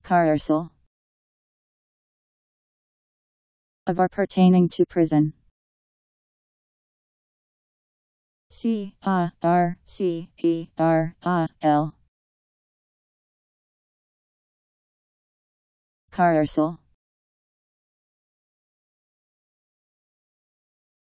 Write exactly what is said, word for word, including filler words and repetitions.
Carceral. Of or pertaining to prison. C A R C E R A L. Carceral.